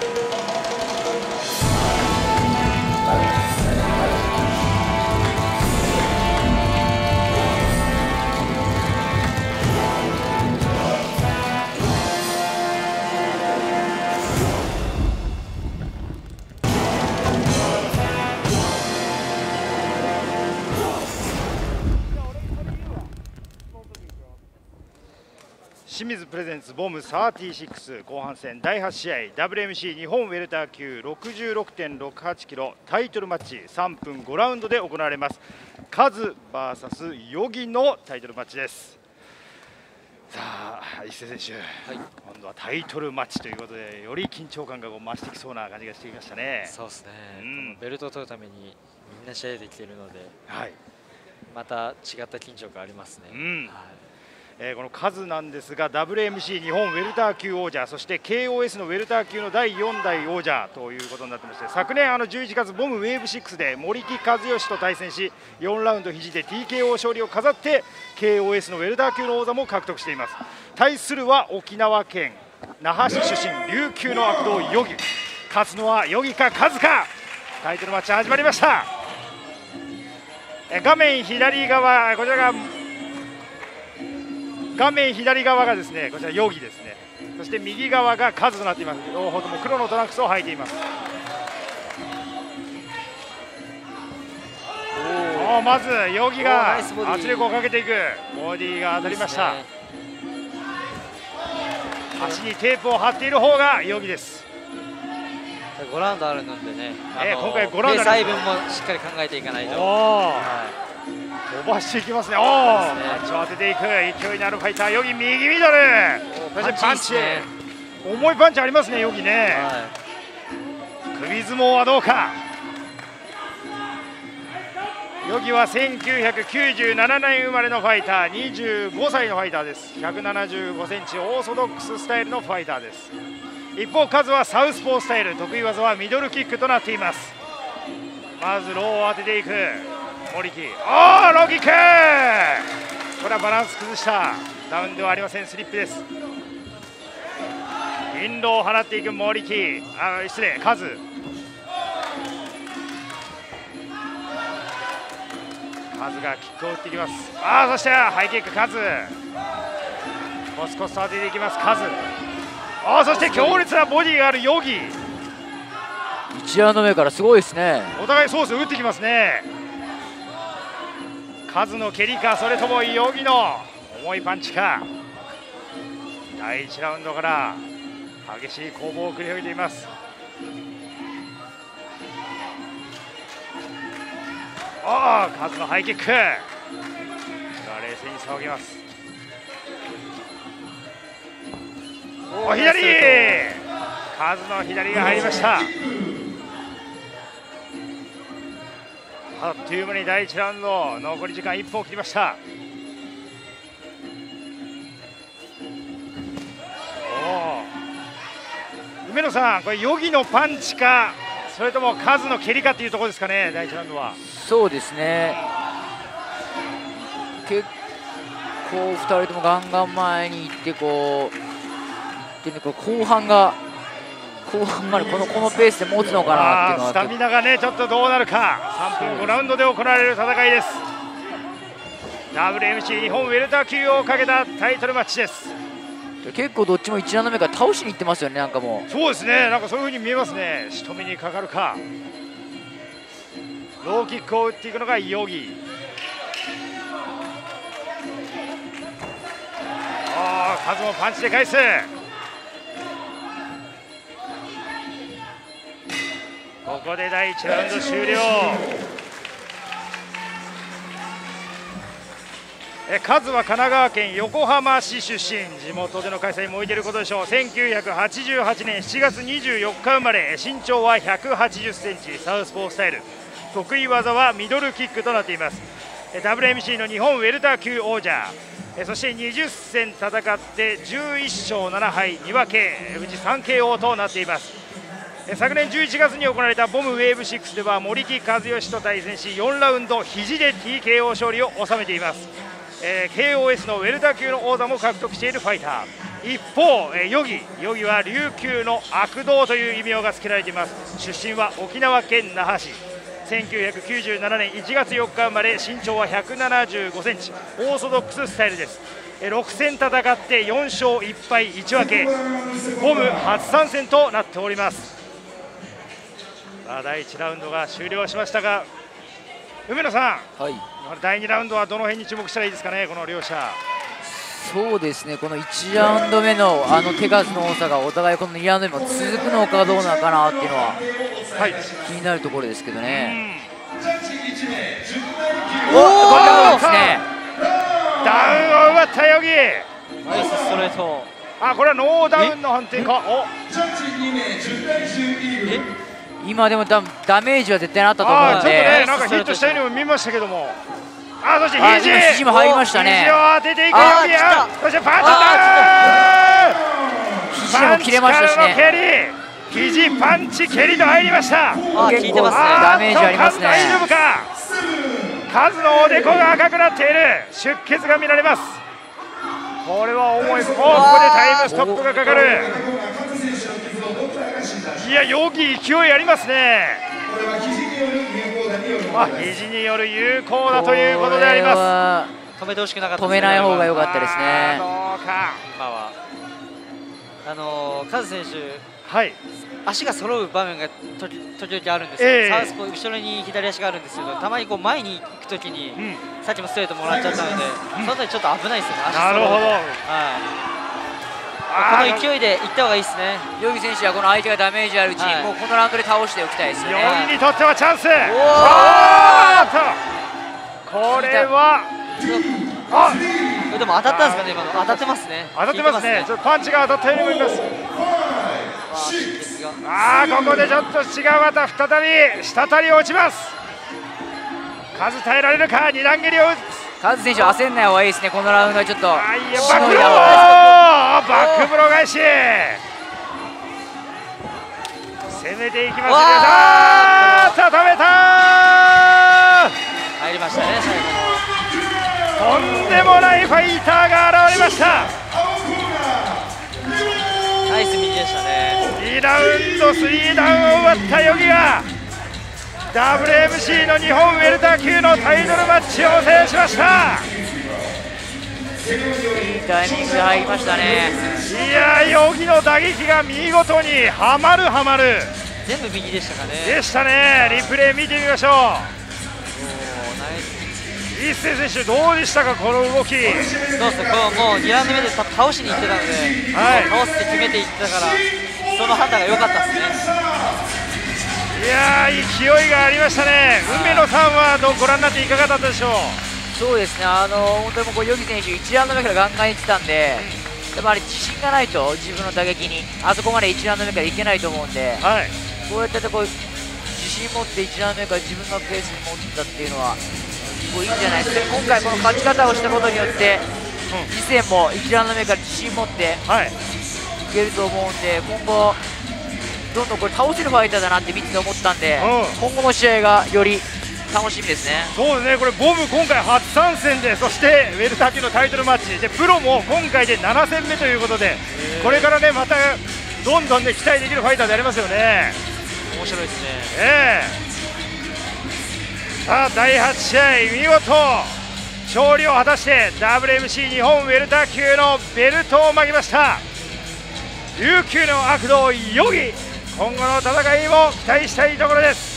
清水プレゼンツボム36後半戦第8試合 WMC 日本ウェルター級 66.68 キロタイトルマッチ3分5ラウンドで行われます。カズ VS ヨギのタイトルマッチです。さあ一瀬選手、今度はタイトルマッチということでより緊張感が増してきそうな感じがしてきましたね。 そうですね、ベルトを取るためにみんな試合できているので、また違った緊張感ありますね。 このカズなんですが WMC 日本ウェルター級王者、そして KOS のウェルター級の第4代王者ということになってまして、昨年11月ボムウェーブ6で森木和義と対戦し4ラウンド肘で TKO 勝利を飾って KOS のウェルター級の王座も獲得しています。対するは沖縄県那覇市出身琉球の悪童ヨギ、勝つのはヨギかカズか。タイトルマッチ始まりました。画面左側、こちらが画面左側がですね、こちらヨギですね。そして右側がカズとなっています。両方とも黒のトランクスを履いています。まずヨギが圧力をかけていく。ボディが当たりました。足にテープを貼っている方がヨギです。 5ラウンドあるのでね、 今回5ラウンド細分もしっかり考えていかないと。 飛ばしていきますね。パンチを当てていく勢いのあるファイターヨギ、右ミドル、そしてパンチ、重いパンチありますねヨギね。首相撲はどうか。ヨギは1997年生まれのファイター、25歳のファイターです。175センチオーソドックススタイルのファイターです。一方カズはサウスポースタイル、得意技はミドルキックとなっています。まずローを当てていく森木、ローキック、これはバランス崩した。ダウンではありません、スリップです。インローを放っていく森木、失礼カズ。カズがキックを打っていきます。そしてハイキックカズ、コスコスと当てていきますカズ。そして強烈なボディがあるヨギ、 一覧の目からすごいですね。 お互いソース打ってきますね。カズの蹴りか、それともヨギの重いパンチか。第1ラウンドから激しい攻防を繰り広げています。カズのハイキック、冷静に騒ぎます。左、カズの左が入りました。あっという間に第1ラウンド残り時間1分を切りました。梅野さん、これヨギのパンチかそれともカズの蹴りかっていうところですかね、第1ラウンドは。 そうですね、結構2人ともガンガン前に行って後半までこのペースで持つのかなっていうのは、 スタミナがねちょっとどうなるか。3分5ラウンドで行われる戦いです。 WMC 日本ウェルター級をかけたタイトルマッチです。 結構どっちも1ラウンド目から倒しにいってますよね。なんかもうそうですね、なんかそういう風に見えますね。仕留めにかかるか。ローキックを打っていくのがヨギ。カズもパンチで返す。ここで第1ラウンド終了。カズは神奈川県横浜市出身、地元での開催も置いていることでしょう。1988年7月24日生まれ、身長は180センチ、サウスポースタイル、得意技はミドルキックとなっています。WMC の日本ウェルター級王者、そして20戦戦って11勝7敗2分け、うち 3KO となっています。昨年11月に行われたボムウェーブ6では森木和義と対戦し4ラウンド肘で TKO 勝利を収めています。KOS のウェルター級の王座も獲得しているファイター。 一方、ヨギは琉球の悪童という異名が付けられています。出身は沖縄県那覇市、1997年1月4日生まれ、身長は175センチ、オーソドックススタイルです。6戦戦って4勝1敗1分け、ボム初参戦となっております。さあ第1ラウンドが終了しましたが、梅野さん、はい、第2ラウンドはどの辺に注目したらいいですかね、この両者。 そうですね、この1ラウンド目の手数の多さがお互いこの2ラウンド目も続くのかどうなのかなっていうのは、はい、気になるところですけどね。 おおですね、ダウンを奪ったヨギ、 ナイスストレート。 あ、これはノーダウンの判定か。お、 今でもダメージは絶対あったと思うので、 ちょっとね、なんかヒットしたようにも見ましたけども、あ、そして肘も入りましたね。 肘を当てていくヨギや、そしてパンチダウン、 肘も切れましたしね。 肘パンチ蹴りと入りました。 結構ダメージありますね。 大丈夫か。カズのおでこが赤くなっている、出血が見られます。これは重い。ここでタイムストップがかかる。いや、ヨギ勢いありますね。肘による有効だということであります。 止めてほしくなかったですね。 止めない方が良かったですね。 どうか。今はカズ選手、 はい、 足が揃う場面が時々あるんですよ。サウスポー後ろに左足があるんですけど、たまにこう前に行くときに、さっきもストレートもらっちゃったので、その時ちょっと危ないですよね。足なるほど。 この勢いでいった方がいいですね。 ヨギ選手はこの相手がダメージあるうちに、もうこのラウンドで倒しておきたいですよね。 ヨギにとってはチャンス。これはでも当たったんですかね、今の。当たってますね。 当たってますね。ちょっとパンチが当たったように思います。ここでちょっと違う技、再び滴り落ちます。カズ耐えられるか。二段蹴りを打つ。 カズ選手焦んない方がいいですね。このラウンドはちょっとバックブロ返し、攻めていきますね。さあ止めた。 入りましたね、最後とんでもないファイターが現れました。 ナイス右でしたね。 2ラウンド3ダウンを奪ったヨギが WMC の日本ウェルター級のタイトルマッチを制しました。 いいタイミングで入りましたね。 いやー、ヨギの打撃が見事にはまる。 全部右でしたかね。 でしたね。リプレイ見てみましょう。一世選手どうでしたか、この動き。 そうですね、もう2ラウンド目で倒しにいってたので、倒して決めていったから、その判断が良かったですね。 いやー、勢いがありましたね。梅野さんはご覧になっていかがだったでしょう。 そうですね、本当にもうヨギ選手1ラウンド目からガンガンいってたんで、やっぱり自信がないと自分の打撃にあそこまで1ラウンド目からいけないと思うんで、こうやって自信持って1ラウンド目から自分のペースに持ったっていうのはいいんじゃないですか。今回この勝ち方をしたことによって、次戦も1ラウンド目から自信持っていけると思うんで、今後どんどんこれ倒せるファイターだなって見てて思ったんで、今後も試合がより楽しみですね。 そうですね、これボム今回初参戦で、そしてウェルター級のタイトルマッチで、プロも今回で7戦目ということで、これからねまたどんどんね期待できるファイターでありますよね。 面白いですね。 さあ第8試合、見事勝利を果たして WMC 日本ウェルター級のベルトを巻きました琉球の悪童ヨギ。今後の戦いも期待したいところです。